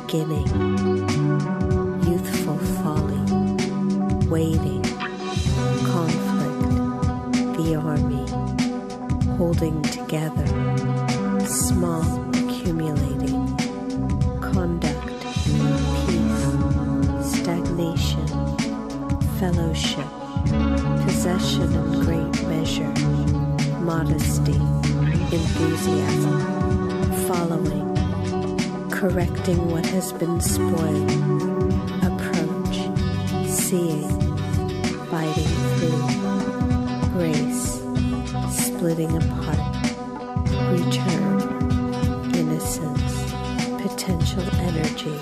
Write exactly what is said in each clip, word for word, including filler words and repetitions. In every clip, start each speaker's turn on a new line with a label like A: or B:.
A: beginning, youthful folly, waiting, conflict, the army, holding together, small accumulating, conduct, peace, stagnation, fellowship, possession in great measure, modesty, enthusiasm, following, correcting what has been spoiled, approach, seeing, fighting through, grace, splitting apart, return, innocence, potential energy,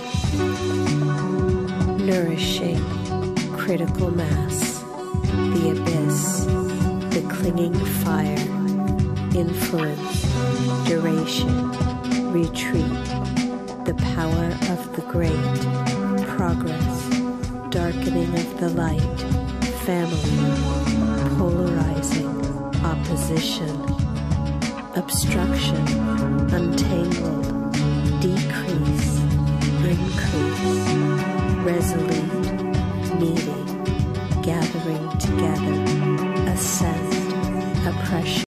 A: nourishing, critical mass, the abyss, the clinging fire, influence, duration, retreat, the power of the great, progress, darkening of the light, family, polarizing, opposition, obstruction,